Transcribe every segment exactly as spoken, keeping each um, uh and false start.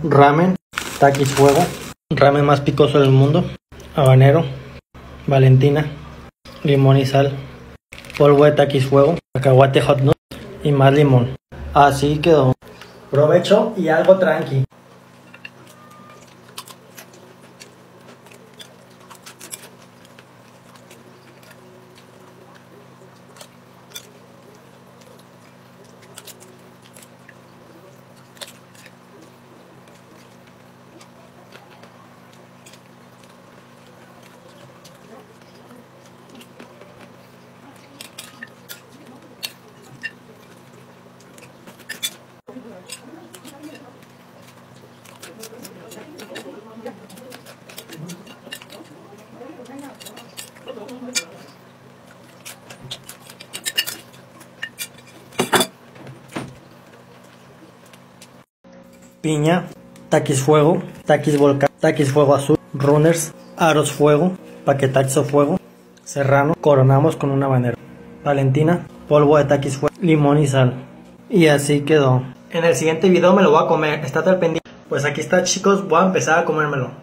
ramen, taquis fuego, ramen más picoso del mundo, habanero, Valentina, limón y sal, polvo de taquis fuego, cacahuate hot nut y más limón. Así quedó. Provecho y algo tranqui. Piña, taquis fuego, taquis volcán, taquis fuego azul, runners, aros fuego, paquetaxo fuego, serrano, coronamos con un habanero, Valentina, polvo de taquis fuego, limón y sal. Y así quedó. En el siguiente video me lo voy a comer, estate al pendiente. Pues aquí está, chicos, voy a empezar a comérmelo.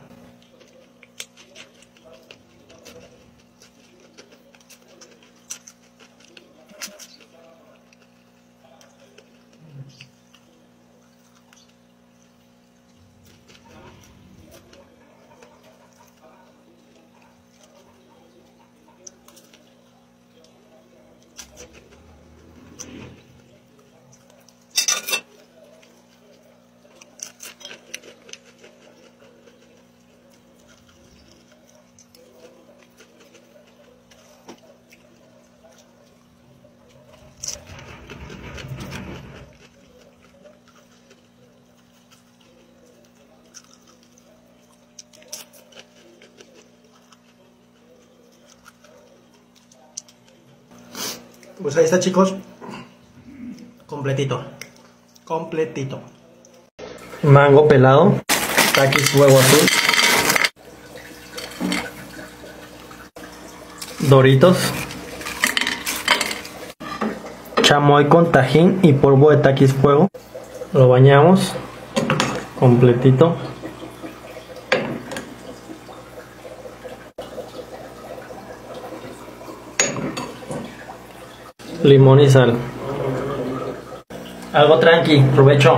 Pues ahí está, chicos, completito, completito. Mango pelado, taquis fuego azul, Doritos, chamoy con tajín y polvo de taquis fuego. Lo bañamos completito. Limón y sal. Algo tranqui, provecho.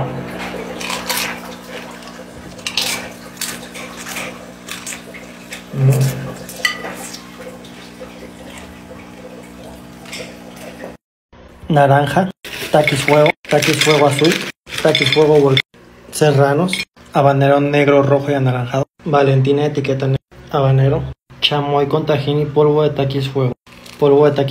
Naranja, taquis fuego, taquis fuego azul, taquis fuego volcán, serranos, habanero negro, rojo y anaranjado, Valentina etiqueta negra, habanero, chamoy con tajín y polvo de taquis fuego, polvo de taquis